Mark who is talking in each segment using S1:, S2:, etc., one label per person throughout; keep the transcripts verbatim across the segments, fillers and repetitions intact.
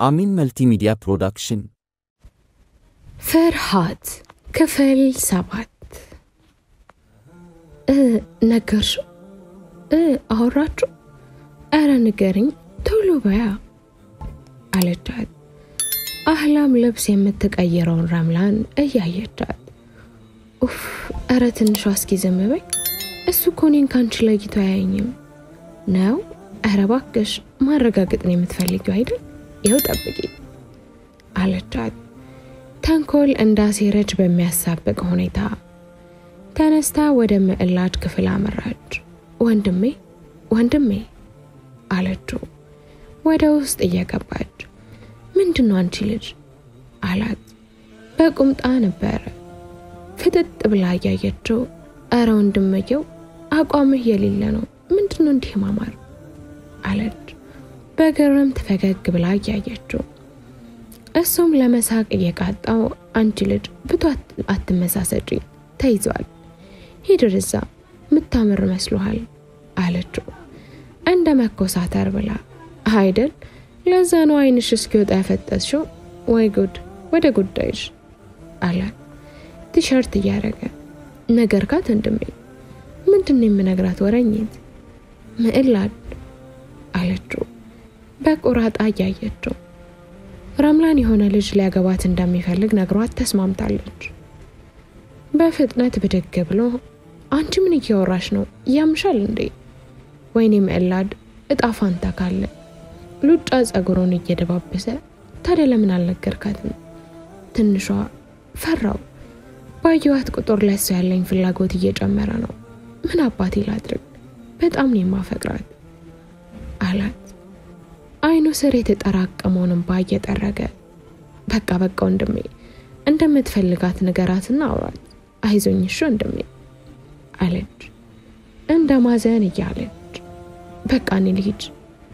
S1: አሚን መልቲሚዲያ ፕሮዳክሽን
S2: ፍርሃት ክፍል ሰባት እ ነገርሽ እ አወራችሁ አረ ንገሪኝ ቶሎ በያ አለቻት። አህላም ልብስ የምትቀይረውን ረምላን እያየቻት ኡፍ አረ ትንሽ አስኪ ዝም በይ እሱ ኮኔን ካንቺ ለይቶ አያየኝም ነው። አረ ባክሽ ማረጋገጥ ነው የምትፈልጊው አይደል? ይኸው ጠብቂ አለቻት። ተንኮል እንዳሴረች በሚያሳብቅ ሁኔታ ተነስታ ወደ ምዕላድ ክፍል አመራች። ወንድሜ ወንድሜ አለችው ወደ ውስጥ እየገባች። ምንድነው አንቺ ልጅ አላት። በቁምጣ ነበር ፍጥጥ ብላ ያየችው። አረ ወንድሜው አቋምህ የሌለ ነው ምንድነው እንዲህ ማማር አለች በግርምት ፈገግ ብላ ያየችው። እሱም ለመሳቅ እየቃጣው አንቺ ልጅ ብቷት አትመሳሰጪ ተይዟል ሂድርዛ ምታምር መስሎሃል አለችው እንደ መኮሳተር ብላ። አይደል ለዛ ነው አይንሽ እስኪወጣ ያፈጠስሽው ወይ ጉድ ወደ ጉዳይሽ አለ ቲሸርት ያረገ ነገር ካት እንደም ምንድነው የምነግራት ወረኝት ምዕላድ አለችው በቁራጣ ያየችው። ረምላን የሆነ ልጅ ሊያገባት እንደሚፈልግ ነግሯት ተስማምታለች። በፍጥነት ብድግ ብሎ አንቺ ምን እያወራሽ ነው ያምሻል እንዴ? ወይኔ ምዕላድ እጣፋንታ ካለ ሉጫ ጸጉሩን እየደባበሰ ታዲያ ለምን አልነገርካትም? ትንሿ ፈራው ባየዋት ቁጥር ለሷ ያለኝ ፍላጎት እየጨመረ ነው። ምን አባቴ ላድርግ በጣም ነው የማፈቅራት አላት። አይኑ ስር የተጠራቀመውን ባየ ጠረገ። በቃ በቃ ወንድሜ እንደምትፈልጋት ነገራትና አውራት አይዞኝሽ ወንድሜ አለች እንደማዘን እያለች። በቃ እኔ ልሂድ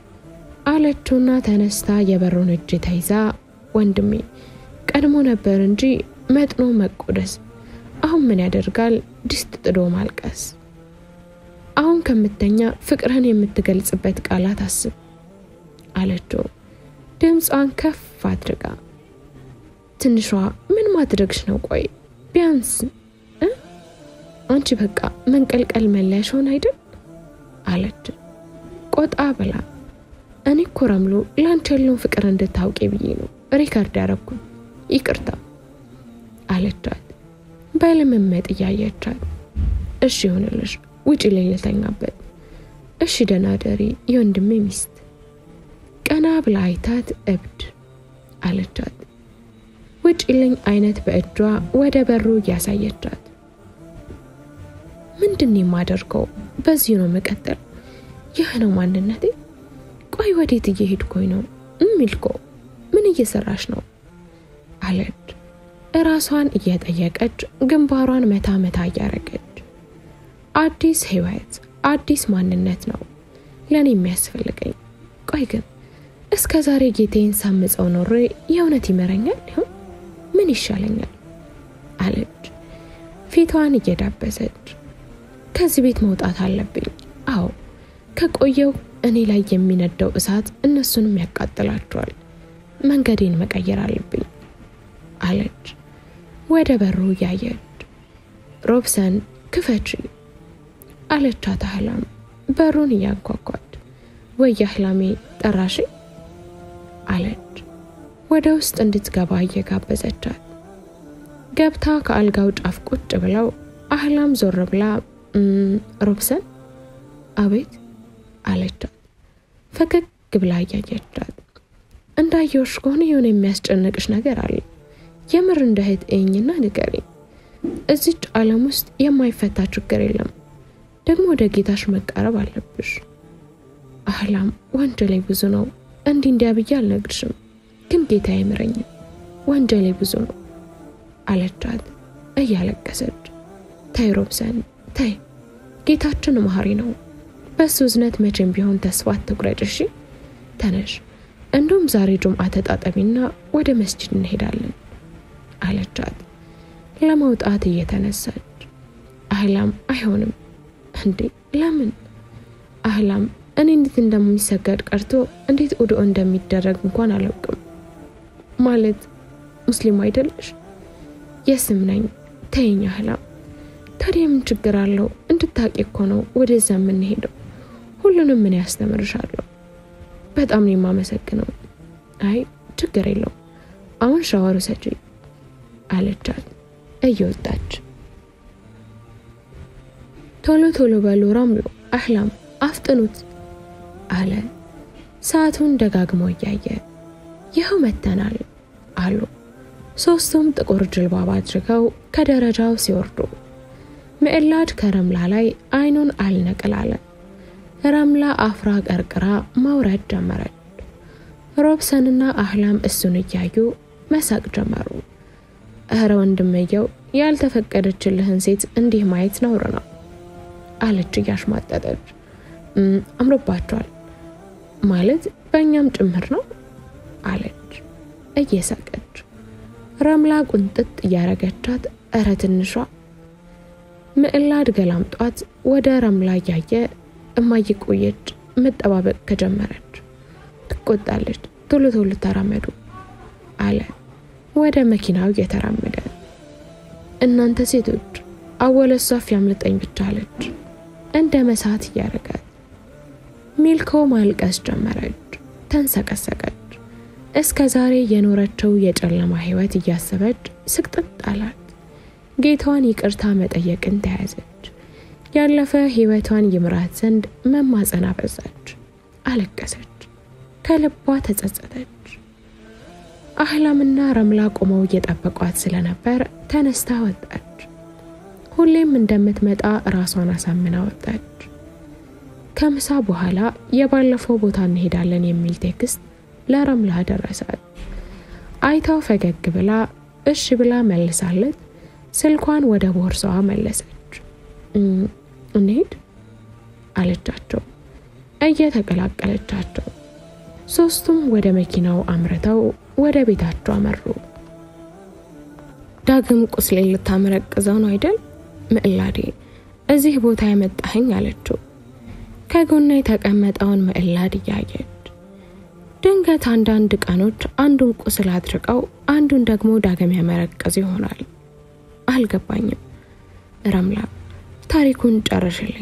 S2: አለችውና ተነስታ የበሩን እጅ ተይዛ ወንድሜ ቀድሞ ነበር እንጂ መጥኖ መቆደስ አሁን ምን ያደርጋል ድስት ጥዶ ማልቀስ። አሁን ከምትተኛ ፍቅርህን የምትገልጽበት ቃላት አስብ አለችው ድምጿን ከፍ አድርጋ። ትንሿ ምን ማድረግሽ ነው? ቆይ ቢያንስ እ አንቺ በቃ መንቀልቀል መለያሽ ሆነ አይደል አለች ቆጣ ብላ። እኔ ኮረምሉ ላንቸልው ፍቅር እንድታውቂ ብዬ ነው ሪካርድ ያረኩኝ ይቅርታ አለቻት በልምምጥ ያያቻት። እሺ ይሁንልሽ ውጪ ለይልተኛበት እሺ ደናደሪ የወንድሜ ሚስት ቀና ብላ አይታት እብድ አለቻት። ውጪልኝ አይነት በእጇ ወደ በሩ ያሳየቻት። ምንድነው የማደርገው? በዚህ ነው መቀጠል? ይህ ነው ማንነቴ? ቆይ ወዴት እየሄድኩኝ ነው? እምልኮ ምን እየሰራሽ ነው አለች ራሷን እየጠየቀች ግንባሯን መታ መታ ያረገች። አዲስ ህይወት አዲስ ማንነት ነው ለኔ የሚያስፈልገኝ። ቆይ ግን እስከ ዛሬ ጌቴን ሳምጸው ኖሬ የእውነት ይመረኛል ይሁን ምን ይሻለኛል አለች ፊቷን እየዳበሰች። ከዚህ ቤት መውጣት አለብኝ። አዎ ከቆየው እኔ ላይ የሚነደው እሳት እነሱንም ያቃጥላቸዋል። መንገዴን መቀየር አለብኝ አለች ወደ በሩ ያየች። ሮብሰን ክፈቺ አለቻት አህላም በሩን ያንኳኳች። ወይ አህላሜ ጠራሽ አለች ወደ ውስጥ እንድትገባ እየጋበዘቻት። ገብታ ከአልጋው ጫፍ ቁጭ ብለው አህላም ዞር ብላ ሮብሰን አቤት አለቻት ፈገግ ብላ ያየቻት። እንዳየሽ ከሆነ የሆነ የሚያስጨንቅሽ ነገር አለ የምር እንደህት እኝና ንገሪ። እዚች ዓለም ውስጥ የማይፈታ ችግር የለም ደግሞ ወደ ጌታሽ መቃረብ አለብሽ። አህላም ወንጀሌ ብዙ ነው እንዴ እንዲያብያ አልነግርሽም ግን ጌታ ይምረኝ ወንጀሌ ብዙ ነው አለቻት እያለቀሰች። ታይ ሮብሰን ታይ ጌታችን መሐሪ ነው በሱ ዝነት መቼም ቢሆን ተስፋ አትቁረጭ እሺ ተነሽ እንደውም ዛሬ ጁምዓ ተጣጣቢና ወደ መስጂድ እንሄዳለን አለቻት ለመውጣት እየተነሳች። አህላም አይሆንም እንዴ ለምን? አህላም እኔ እንዴት እንደሚሰገድ ቀርቶ እንዴት ኡዱ እንደሚደረግ እንኳን አላውቅም ማለት ሙስሊም አይደለሽ? የስም ነኝ ተይኝ አህላም። ታዲያ ምን ችግር አለው? እንድታቂ እኮ ነው ወደዛ ምን ሄደው። ሁሉንም ምን ያስተምርሻለሁ። በጣም ነው የማመሰግነው። አይ ችግር የለው አሁን ሻወር ወሰጂ አለቻት እየወጣች። ቶሎ ቶሎ በሉ ረምሉ አህላም አፍጥኑት አለ ሰዓቱን ደጋግሞ እያየ። ይኸው መተናል አሉ። ሶስቱም ጥቁር ጅልባብ አድርገው ከደረጃው ሲወርዱ ምዕላድ ከረምላ ላይ አይኑን አልነቀላለ። ረምላ አፍራ ቀርቅራ ማውረድ ጀመረች። ሮብሰንና አህላም እሱን እያዩ መሳቅ ጀመሩ። እረ ወንድምየው ያልተፈቀደችልህን ሴት እንዲህ ማየት ነውር ነው አለች እያሽማጠጠች። አምሮባቸዋል ማለት በእኛም ጭምር ነው አለች እየሳቀች። ረምላ ቁንጥጥ እያረገቻት እረ ትንሿ። ምዕላድ ገላምጧት ወደ ረምላ ያየ እማዬ ቆየች መጠባበቅ ከጀመረች። ትቆጣለች። ቶሎ ቶሎ ተራመዱ አለ ወደ መኪናው እየተራመደ። እናንተ ሴቶች አወለሷፍ ያምልጠኝ ብቻ አለች እንደ መሳት ያረጋት። ሚልኮ ማልቀስ ጀመረች። ተንሰቀሰቀች። እስከ ዛሬ የኖረችው የጨለማ ህይወት እያሰበች ስቅጥጥ አላት። ጌታዋን ይቅርታ መጠየቅን ተያዘች። ያለፈ ህይወቷን ይምራት ዘንድ መማጸን አበዛች። አለቀሰች። ከልቧ ተጸጸተች። አህላምና ረምላ ቆመው እየጠበቋት ስለነበር ተነስታ ወጣች። ሁሌም እንደምትመጣ ራሷን አሳምና ወጣች። ከምሳ በኋላ የባለፈው ቦታ እንሄዳለን የሚል ቴክስት ለረምላ ደረሳት። አይታው ፈገግ ብላ እሺ ብላ መልሳለት ስልኳን ወደ ቦርሳዋ መለሰች። እንሂድ አለቻቸው እየተቀላቀለቻቸው። ሶስቱም ወደ መኪናው አምርተው ወደ ቤታቸው አመሩ። ዳግም ቁስሌ ልታመረቅዘው ነው አይደል ምዕላዴ እዚህ ቦታ ያመጣኸኝ አለችው። ከጎኗ የተቀመጠውን ምዕላድ ያየች። ድንገት አንዳንድ ቀኖች አንዱን ቁስል አድርቀው አንዱን ደግሞ ዳግም ያመረቅዝ ይሆናል። አልገባኝም። ረምላ ታሪኩን ጨርሽልኝ።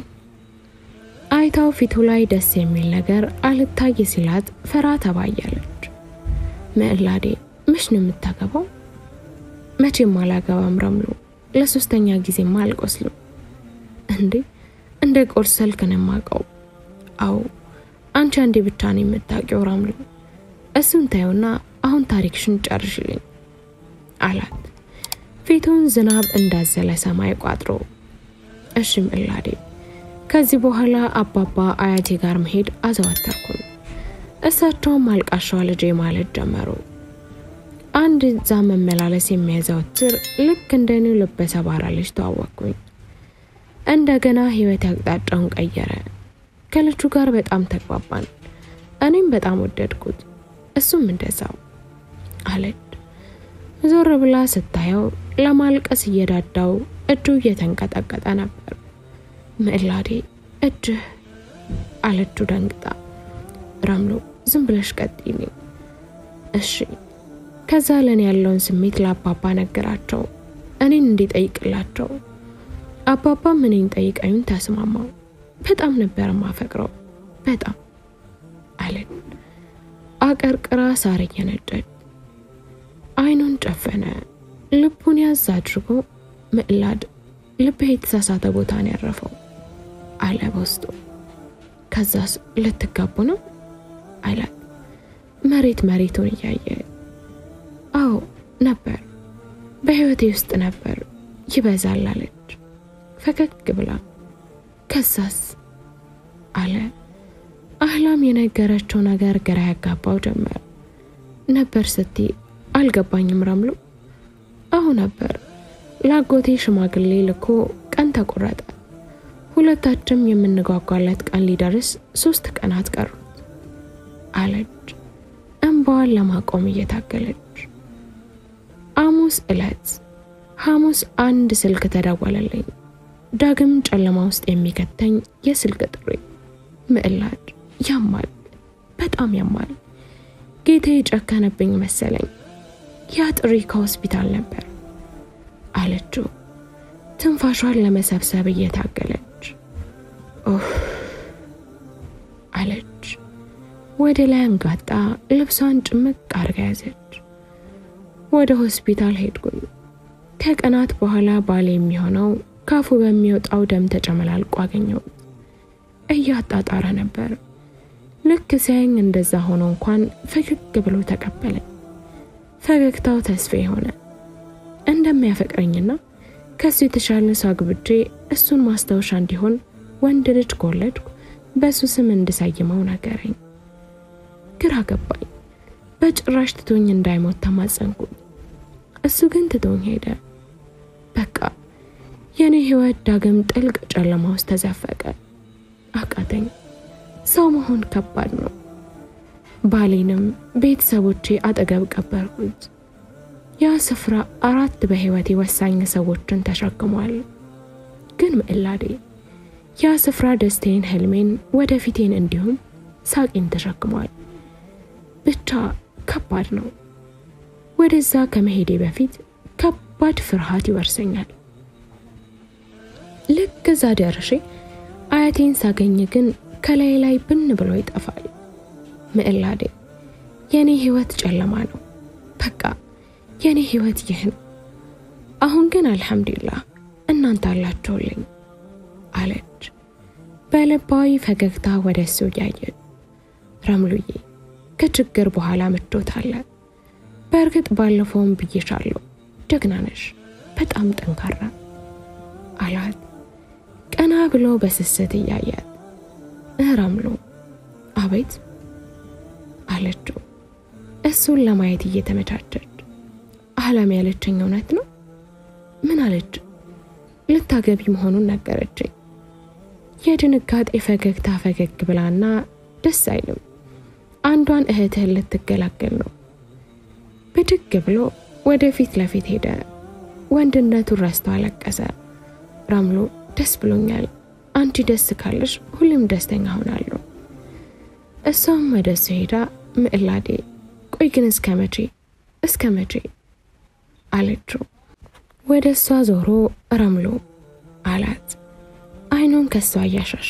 S2: አይታው ፊቱ ላይ ደስ የሚል ነገር አልታይ ሲላት ፈራ ተባያለች። ምዕላዴ ምሽ ነው የምታገባው? መቼም አላገባም ረምሉ። ለሶስተኛ ጊዜ ማልቆስልም እንዴ እንደ ቆርሰልክ ነው ማቀው። አው አንቺ አንዴ ብቻ ነው የምታውቂው ረምሉ። እሱን ታዩና አሁን ታሪክሽን ጨርሽልኝ አላት። ፊቱን ዝናብ እንዳዘለ ሰማይ ቋጥሮ። እሺ ምዕላዴ ከዚህ በኋላ አባባ አያቴ ጋር መሄድ አዘወተርኩኝ። እሳቸውም አልቃሻው ልጄ ማለት ጀመሩ። አንድ ዛም መመላለስ የሚያዘወትር ልክ እንደኔ ልበሰባራ ልጅ ተዋወቅኩኝ። እንደገና ህይወት አቅጣጫውን ቀየረ። ከልጁ ጋር በጣም ተግባባን። እኔም በጣም ወደድኩት፣ እሱም እንደዛው አለች። ዞር ብላ ስታየው ለማልቀስ እየዳዳው እጁ እየተንቀጠቀጠ ነበር። ምዕላዴ እጅ አለች ደንግጣ። ረምሉ ዝም ብለሽ ቀጥይኝ እሺ። ከዛ ለኔ ያለውን ስሜት ለአባባ ነገራቸው እኔን እንዲጠይቅላቸው። አባባ ምንን ጠይቀኝ ተስማማው። በጣም ነበር ማፈቅረው በጣም አለች። አቀርቅራ ሳር እየነጨች አይኑን ጨፈነ። ልቡን ያዝ አድርጎ ምዕላድ ልብህ የተሳሳተ ቦታ ነው ያረፈው አለ በውስጡ። ከዛስ ልትጋቡ ነው አላት መሬት መሬቱን እያየ። አዎ ነበር በህይወቴ ውስጥ ነበር ይበዛል አለች ፈገግ ብላ። ከዛስ አለ። አህላም የነገረችው ነገር ግራ ያጋባው ጀመር። ነበር ስትይ አልገባኝም ረምሉ። አሁን ነበር ላጎቴ ሽማግሌ ልኮ ቀን ተቆረጠ። ሁለታችንም የምንጓጓለት ቀን ሊደርስ ሶስት ቀናት ቀሩት አለች እንባዋን ለማቆም እየታገለች። ሐሙስ ዕለት ሐሙስ አንድ ስልክ ተደወለልኝ። ዳግም ጨለማ ውስጥ የሚከተኝ የስልክ ጥሪ። ምዕላድ ያማል፣ በጣም ያማል። ጌታዬ ጨከነብኝ መሰለኝ። ያ ጥሪ ከሆስፒታል ነበር አለችው ትንፋሿን ለመሰብሰብ እየታገለች። ኦፍ አለች። ወደ ላይ አንጋጣ ልብሷን ጭምቅ አርጋ ያዘች። ወደ ሆስፒታል ሄድኩኝ። ከቀናት በኋላ ባሌ የሚሆነው ካፉ በሚወጣው ደም ተጨመላልቆ አገኘው። እያጣጣረ ነበር። ልክ ሲያየኝ እንደዛ ሆኖ እንኳን ፈገግ ብሎ ተቀበለኝ። ፈገግታው ተስፋ ሆነ። እንደሚያፈቅረኝና ከሱ የተሻለ ሰው አግብቼ እሱን ማስታወሻ እንዲሆን ወንድ ልጅ ከወለድኩ በሱ ስም እንድሰይመው ነገረኝ። ግራ ገባኝ። በጭራሽ ትቶኝ እንዳይሞት ተማጸንኩኝ። እሱ ግን ትቶኝ ሄደ። በቃ የኔ ህይወት ዳግም ጥልቅ ጨለማ ውስጥ ተዘፈቀ። አቃተኝ። ሰው መሆን ከባድ ነው። ባሌንም ቤተሰቦቼ አጠገብ ቀበርኩት። ያ ስፍራ አራት በህይወቴ ወሳኝ ሰዎችን ተሸክሟል። ግን ምዕላዴ ያ ስፍራ ደስታዬን፣ ህልሜን፣ ወደፊቴን እንዲሁም ሳቄን ተሸክሟል። ብቻ ከባድ ነው። ወደዛ ከመሄዴ በፊት ከባድ ፍርሃት ይወርሰኛል። ልክ እዛ ደርሼ አያቴን ሳገኝ ግን ከላይ ላይ ብን ብሎ ይጠፋል። ምዕላዴ የኔ ህይወት ጨለማ ነው። በቃ የኔ ህይወት ይህ ነው። አሁን ግን አልሐምዱሊላህ እናንተ አላችሁልኝ አለች በልባዊ ፈገግታ ወደሱ ያየች። ረምሉዬ ከችግር በኋላ ምቾት አለ። በእርግጥ ባለፈውም ብዬሻለሁ ጀግና ነሽ፣ በጣም ጠንካራ አላት ቀና ብሎ በስስት ያያት። ረምሉ አቤት አለችው እሱን ለማየት እየተመቻቸች። አህላም ያለችኝ እውነት ነው? ምን አለች? ልታገቢ መሆኑን ነገረችኝ። የድንጋጤ ፈገግታ ፈገግ ብላና ደስ አይልም አንዷን እህትህን ልትገላገል ነው። ብድግ ብሎ ወደፊት ለፊት ሄደ። ወንድነቱን ረስቶ አለቀሰ። ረምሉ ደስ ብሎኛል፣ አንቺ ደስ ካለሽ ሁሉም ደስተኛ ሆናለሁ። እሷም ወደሱ ሄዳ ምዕላዴ ቆይ ግን እስከ መቼ እስከ መቼ አለችው። ወደሷ ዞሮ ረምሉ አላት አይኑን ከሷ ያሻሸ።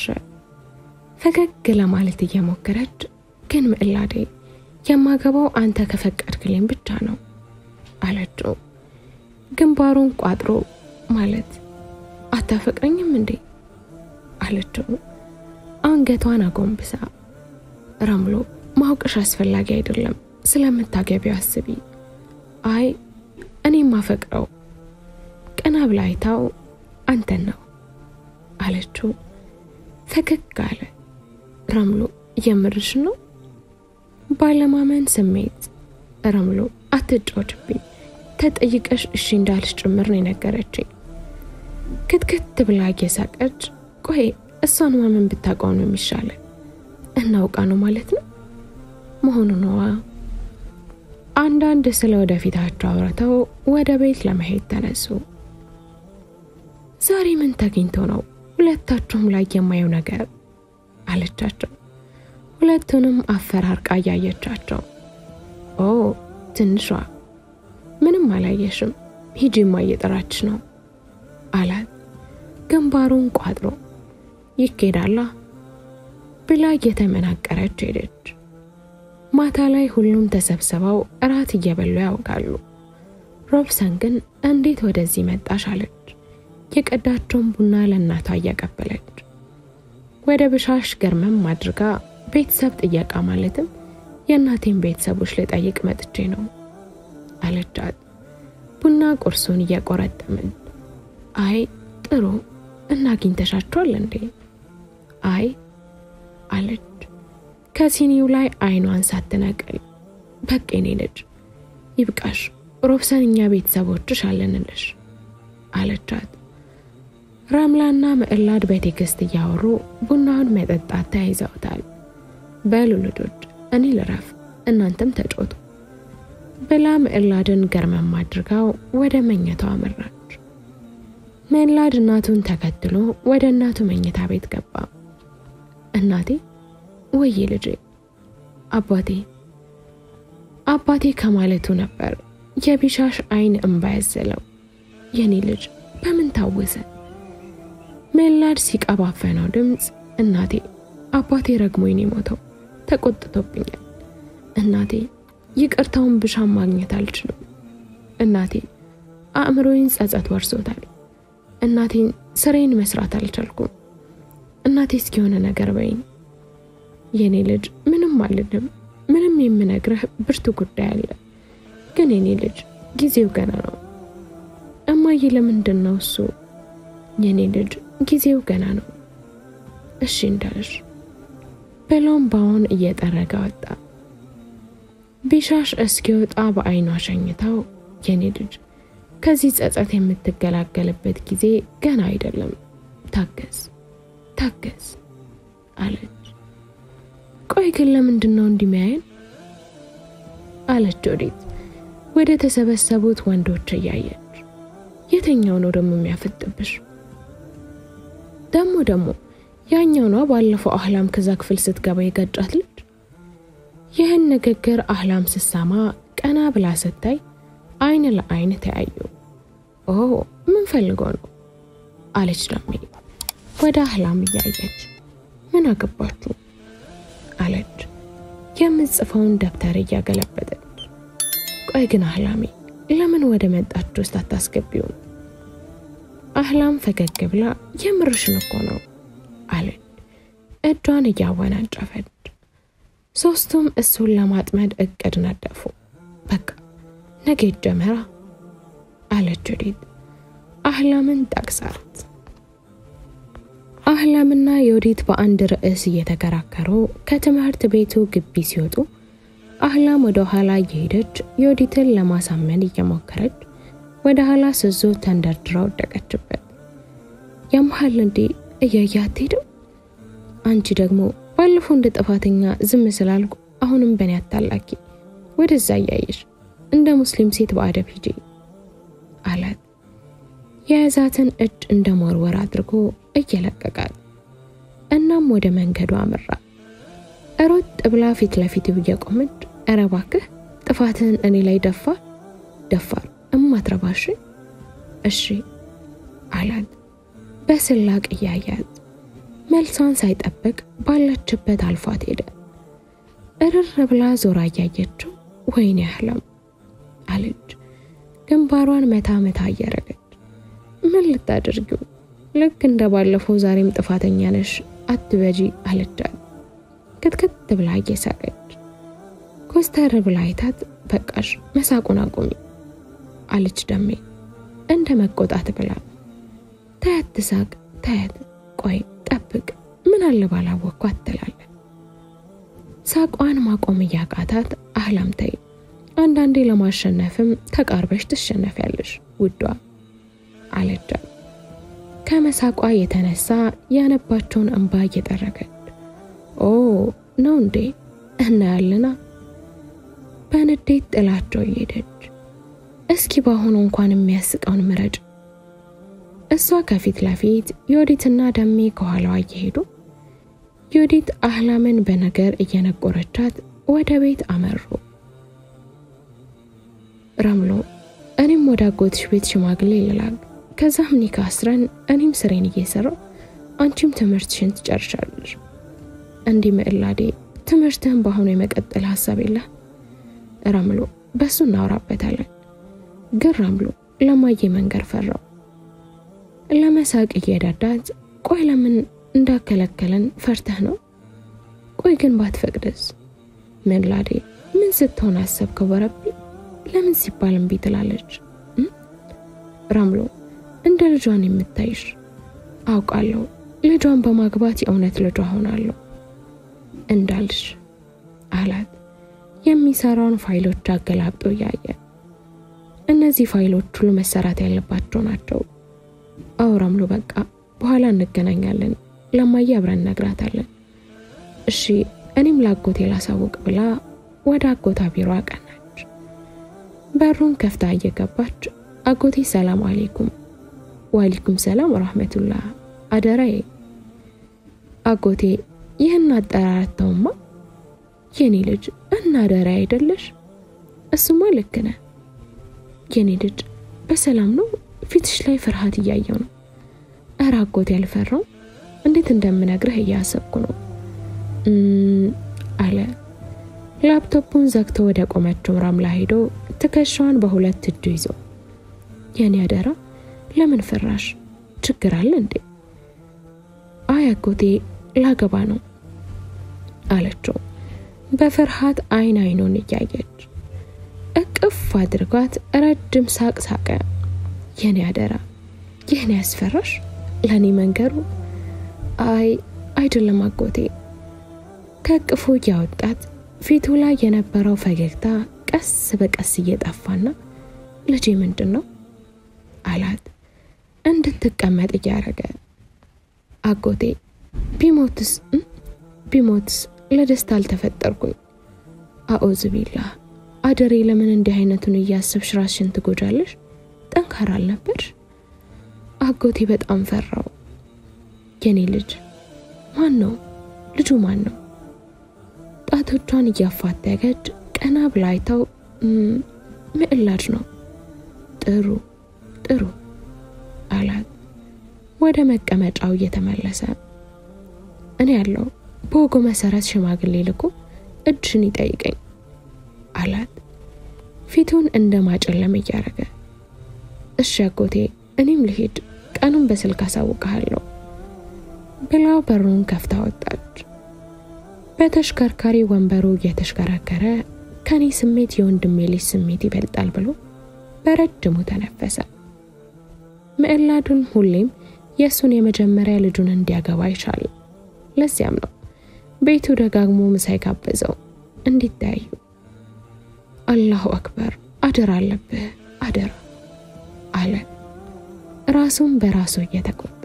S2: ፈገግ ለማለት እየሞከረች ግን ምዕላዴ የማገባው አንተ ከፈቀድክልኝ ብቻ ነው አለችው። ግንባሩን ቋጥሮ ማለት አታፈቅረኝም እንዴ አለችው አንገቷን አጎንብሳ። ረምሉ ማውቀሽ አስፈላጊ አይደለም፣ ስለምታገቢው አስቢ። አይ እኔም ማፈቅረው ቀና ብላ አይታው አንተን ነው አለችው። ፈገግ አለ። ረምሉ የምርሽ ነው? ባለማመን ስሜት ረምሉ አትጫወችብኝ፣ ተጠይቀሽ እሺ እንዳልሽ ጭምር ነው ነገረችኝ። ክትክት ብላ እየሳቀች ቆይ እሷን ማመን ብታውቀው ነው የሚሻለው? እናውቃ ነው ማለት ነው መሆኑ ነው። አንዳንድ ስለ ወደፊታቸው አውርተው ወደ ቤት ለመሄድ ተነሱ። ዛሬ ምን ተገኝቶ ነው ሁለታችሁም ላይ የማየው ነገር አለቻቸው። ሁለቱንም አፈራርቃ ያያቻቸው። ኦ ትንሿ ምንም አላየሽም፣ ሂጂማ እየጠራች ነው አላት ግንባሩን ቋጥሮ። ይኬዳላ ብላ እየተመናቀረች ሄደች። ማታ ላይ ሁሉም ተሰብስበው እራት እየበሉ ያውቃሉ። ሮብሰን ግን እንዴት ወደዚህ መጣሽ አለች የቀዳቸውን ቡና ለእናቷ እያቀበለች። ወደ ብሻሽ ገርመም አድርጋ ቤተሰብ ጥያቃ ማለትም የእናቴን ቤተሰቦች ልጠይቅ መጥቼ ነው አለቻት ቡና ቁርሱን እየቆረጠመች። አይ ጥሩ እናግኝተሻቸዋል እንዴ? አይ አለች ከሲኒው ላይ አይኗን ሳትነቅል። በቃ እኔ ልጅ ይብቃሽ፣ ሮብሰን እኛ ቤተሰቦችሽ አለንልሽ አለቻት። ረምላና ምዕላድ በቴክስት እያወሩ ቡናውን መጠጣት ተያይዘውታል። በሉ ልጆች እኔ ልረፍ እናንተም ተጫወቱ ብላ ምዕላድን ገርመም አድርጋው ወደ መኝታው አመራች። ምዕላድ እናቱን ተከትሎ ወደ እናቱ መኝታ ቤት ገባ። እናቴ ወይ ልጄ አባቴ አባቴ ከማለቱ ነበር የቢሻሽ አይን እንባ ያዘለው። የኔ ልጅ በምን ታወሰ? ሜላድ ሲቀባፈነው ድምጽ እናቴ አባቴ ረግሞኝ ነው የሞተው፣ ተቆጥቶብኛል። እናቴ ይቅርታውን ብሻም ማግኘት አልችልም። እናቴ አእምሮዬን ጸጸት ወርሶታል። እናቴን ስራዬን መስራት አልቻልኩም። እናቴ እስኪሆነ ነገር በይኝ። የኔ ልጅ ምንም አልልም። ምንም የምነግርህ ብርቱ ጉዳይ አለ። ግን የኔ ልጅ ጊዜው ገና ነው። እማዬ ለምንድን ነው እሱ? የኔ ልጅ ጊዜው ገና ነው። እሺ እንዳልሽ በላም ባውን እየጠረገ ወጣ። ቢሻሽ እስኪወጣ በአይኗ ሸኝታው የኔ ልጅ ከዚህ ጸጸት የምትገላገልበት ጊዜ ገና አይደለም። ታገስ ታገስ አለች። ቆይ ግን ለምንድን ነው እንዲመያየን? አለች ዮዲት ወደ ተሰበሰቡት ወንዶች እያየች። የትኛው ነው ደግሞ የሚያፈጥብሽ? ደሞ ደሞ ያኛው ነው ባለፈው አህላም ከዛ ክፍል ስትገባ የገጫት ልጅ። ይህን ንግግር አህላም ስትሰማ ቀና ብላ ስታይ አይን ለአይን ተያዩ። ኦ ምን ፈልጎ ነው? አለች ደሜ ወደ አህላም እያየች። ምን አገባችሁ? አለች የምጽፈውን ደብተር እያገለበጠች። ቆይ ግን አህላሜ ለምን ወደ መጣችሁ ውስጥ አታስገቢው? አህላም ፈገግ ብላ የምርሽን እኮ ነው አለች እጇን እያወናጨፈች። ሶስቱም እሱን ለማጥመድ እቅድ ነደፉ። በቃ ነገ ጀመራ አለች ዮዲት አህላምን ጠቅሳት። አህላምና ዮዲት በአንድ ርዕስ እየተከራከሩ ከትምህርት ቤቱ ግቢ ሲወጡ አህላም ወደ ኋላ እየሄደች ዮዲትን ለማሳመን እየሞከረች ወደ ኋላ ስዞ ተንደርድራ ወደቀችበት። ያምሃል እንዴ እያያት ሄዱ። አንቺ ደግሞ ባለፈው እንደ ጥፋተኛ ዝም ስላልኩ አሁንም በኔ አታላቂ ወደዛ ያይሽ እንደ ሙስሊም ሴት በአደብ ሂጂ አላት። የያዛትን እጅ እንደ ሞርወር አድርጎ እየለቀቃት እናም ወደ መንገዱ አመራ። እሮጥ ብላ ፊት ለፊት እየቆመች ኧረ እባክህ ጥፋትን እኔ ላይ ደፋ ደፋር እማትረባሽ እሺ አላት በስላቅ እያያት። መልሷን ሳይጠብቅ ባለችበት አልፏት ሄደ። እርር ብላ ዞራ እያየችው ወይኔ አህላም አለች ግንባሯን መታ መታ እያረገች። ምን ልታደርጊው? ልክ እንደ ባለፈው ዛሬም ጥፋተኛ ነሽ አትበጂ አለቻት ክትክት ብላ እየሳቀች። ኮስተር ብላ አይታት በቃሽ መሳቁን አቁሚ አለች ደሜ እንደ መቆጣት ብላ። ታያት ትሳቅ ታያት ቆይ ጠብቅ ምን አለ ባላወቅኳት ትላለች። ሳቋን ማቆም ያቃታት አህላም ተይ አንዳንዴ ለማሸነፍም ተቃርበሽ ትሸነፊያለሽ ውዷ አለቻት። ከመሳቋ የተነሳ ያነባቸውን እንባ እየጠረገች ኦ ነው እንዴ እና ያለና በንዴት ጥላቸው እየሄደች እስኪ ባሁን እንኳን የሚያስቀውን ምረጭ። እሷ ከፊት ለፊት ዮዲትና ደሜ ከኋላዋ እየሄዱ ዮዲት አህላምን በነገር እየነቆረቻት ወደ ቤት አመሩ። ራምሎ እኔም ወደ አጎትሽ ቤት ሽማግሌ ልላክ ከዛም ኒካ አስረን እኔም ስሬን እየሰራው አንቺም ትምህርትሽን ትጨርሻለሽ። እንዲ መላዴ ትምህርትህን ባሁን የመቀጠል ሐሳብ የለ? ራምሎ በሱ እናወራበታለን። ግን ራምሎ ለማዬ መንገር ፈራው። ለመሳቅ እየዳዳት ቆይ ለምን እንዳከለከለን ፈርተህ ነው? ቆይ ግን ባትፈቅድስ? መላዴ ምን ስትሆን አሰብከው በረቢ? ለምን ሲባል እምቢ ትላለች? ራምሎ እንደ ልጇን የምታይሽ አውቃለሁ። ልጇን በማግባት የእውነት ልጇ ሆናለሁ እንዳልሽ አላት የሚሰራውን ፋይሎች አገላብጦ ያየ። እነዚህ ፋይሎች ሁሉ መሰራት ያለባቸው ናቸው። አው ራምሎ በቃ በኋላ እንገናኛለን ለማዬ አብረን ነግራታለን። እሺ እኔም ላጎቴ ላሳውቅ ብላ ወደ አጎታ ቢሮ አቀናች። በሩን ከፍታ እየገባች አጎቴ ሰላም አለይኩም። ወአለይኩም ሰላም ወራህመቱላህ አደራዬ። አጎቴ ይህን የኔ ልጅ በሰላም ነው? ፊትሽ ላይ ፍርሃት እያየው ነው። ኧረ አጎቴ ያልፈራው እንዴት እንደምነግርህ እያሰብኩ ነው አለ። ላፕቶፑን ዘግቶ ወደ ቆመችው ራምላ ሄዶ ትከሻዋን በሁለት እጁ ይዞ የኔ አደራ ለምን ፈራሽ? ችግር አለ እንዴ? አይ አጎቴ ላገባ ነው አለችው በፍርሃት አይን አይኑን እያየች። እቅፍ አድርጓት ረጅም ሳቅ ሳቀ። የኔ አደራ ይህን ያስፈራሽ? ለኔ መንገሩ? አይ አይደለም አጎቴ። ከቅፉ ያወጣት ፊቱ ላይ የነበረው ፈገግታ ቀስ በቀስ እየጠፋና ልጄ ምንድነው አላት እንድትቀመጥ ያረገ። አጎቴ ቢሞትስ ቢሞትስ ለደስታ አልተፈጠርኩኝ። አኡዝ ቢላህ አደሬ ለምን እንዲህ አይነቱን እያሰብሽ ራስሽን ትጎጃለሽ? ጠንካራ አልነበርሽ? አጎቴ በጣም ፈራው። የኔ ልጅ ማን ነው? ልጁ ማን ነው? ጣቶቿን እያፋተገች ቀና ብላ አይተው ምዕላጅ ነው። ጥሩ ጥሩ አላት ወደ መቀመጫው እየተመለሰ። እኔ ያለው በወጉ መሰረት ሽማግሌ ልኮ እጅሽን ይጠይቀኝ አላት ፊቱን እንደማጨለም እያረገ። እሺ አጎቴ እኔም ልሄድ፣ ቀኑን በስልክ አሳውቅሃለሁ ብላው በሩን ከፍታ ወጣች። በተሽከርካሪ ወንበሩ እየተሽከረከረ ከኔ ስሜት የወንድሜ ልጅ ስሜት ይበልጣል ብሎ በረጅሙ ተነፈሰ። ምዕላዱን ሁሌም የሱን የመጀመሪያ ልጁን እንዲያገባ ይቻል። ለዚያም ነው ቤቱ ደጋግሞ ምሳ ይጋበዘው እንዲታዩ። አላሁ አክበር አደራ አለብህ አደራ አለ ራሱን በራሱ እየተቆጣ።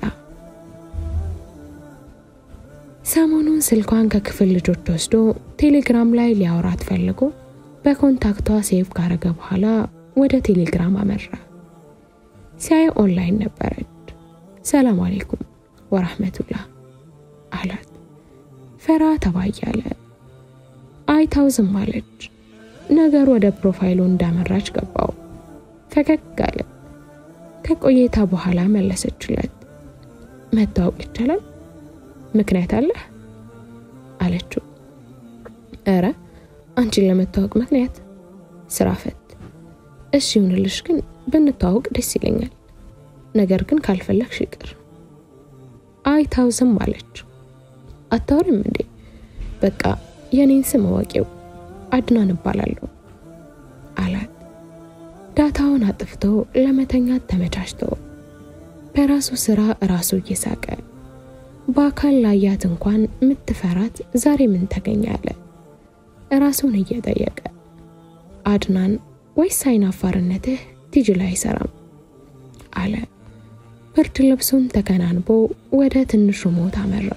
S2: ሰሞኑን ስልኳን ከክፍል ልጆች ወስዶ ቴሌግራም ላይ ሊያወራት ፈልጎ በኮንታክቷ ሴቭ ካረገ በኋላ ወደ ቴሌግራም አመራ። ሲያይ ኦንላይን ነበረች። ሰላም አለይኩም ወራህመቱላህ አላት። ፈራ ተባያለ። አይታው ዝም አለች። ነገር ወደ ፕሮፋይሉ እንዳመራች ገባው። ፈገግ አለ። ከቆይታ በኋላ መለሰችለት። መታወቅ ይቻላል? ምክንያት አለ አለችው። አረ አንቺን ለመታወቅ ምክንያት ስራ ፈት። እሺ ይሁንልሽ፣ ግን ብንታወቅ ደስ ይለኛል። ነገር ግን ካልፈለግሽ ይቅር። አይታው ዝም አለች። አታወሪም እንዴ? በቃ የኔን ስም ወቂው አድናን እባላለሁ አላት። ዳታውን አጥፍቶ ለመተኛት ተመቻችቶ በራሱ ስራ ራሱ እየሳቀ በአካል ላያት እንኳን ምትፈራት ዛሬ ምን ተገኛለ ራሱን እየጠየቀ። አድናን ወይስ አይናፋርነትህ ቲጂ ላይ ሰራም አለ። ብርድ ልብሱን ተከናንቦ ወደ ትንሹ ሞት አመራ።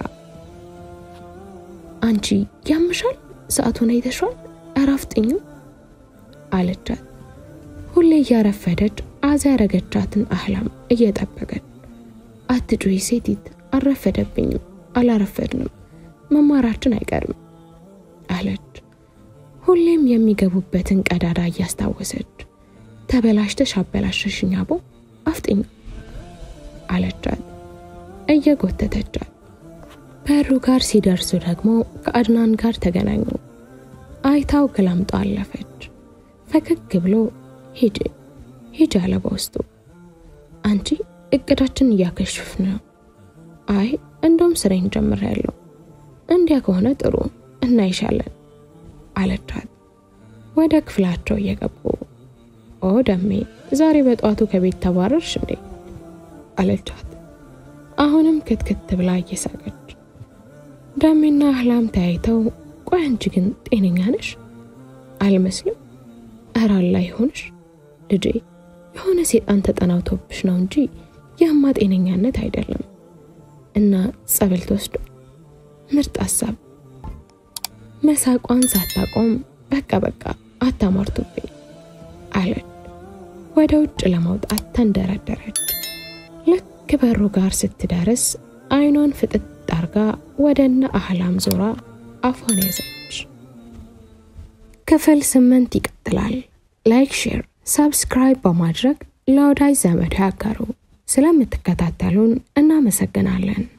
S2: አንቺ ያምሻል? ሰዓቱን አይተሻል? አራፍጥኙ አለቻት። ሁሌ ያረፈደች አዛረገቻትን አህላም እየጠበቀች። አትጩይ ሴቲት፣ አረፈደብኝም አላረፈድንም፣ መማራችን አይቀርም አለች። ሁሌም የሚገቡበትን ቀዳዳ እያስታወሰች ተበላሽተሽ አበላሽሽኝ አቦ አፍጥኝ አለቻት እየጎተተቻት። በሩ ጋር ሲደርሱ ደግሞ ከአድናን ጋር ተገናኙ። አይታው ገላምጦ አለፈች። ፈከክ ብሎ ሂጂ ሂጂ አለ በውስጡ። አንቺ እቅዳችን እያከሽፍ ነው። አይ እንደውም ስራዬን ጀምሬያለሁ። እንዲያ ከሆነ ጥሩ እናይሻለን አለቻት። ወደ ክፍላቸው እየገቡ ኦ ደሜ ዛሬ በጧቱ ከቤት ተባረርሽ እንዴ አለቻት። አሁንም ክትክት ብላ እየሳቀች። ደሜና አህላም ተያይተው ቆይ አንቺ ግን ጤነኛ ነሽ አልመስልም? ኧረ አላህ ይሁንሽ ልጄ፣ የሆነ ሰይጣን ተጠናውቶብሽ ነው እንጂ ያማ ጤነኛነት አይደለም። እና ጸበል ተወስዶ ምርጥ ሐሳብ። መሳቋን ሳታቆም በቃ በቃ አታማርቱብኝ አለች። ወደ ውጭ ለማውጣት ተንደረደረች። ልክ በሩ ጋር ስትደርስ አይኗን ፍጥጥ አርጋ ወደና አህላም ዞራ አፏን ያዘች። ክፍል ስምንት ይቀጥላል። ላይክ ሼር ሰብስክራይብ በማድረግ ለወዳጅ ዘመድ ያጋሩ። ስለምትከታተሉን እናመሰግናለን።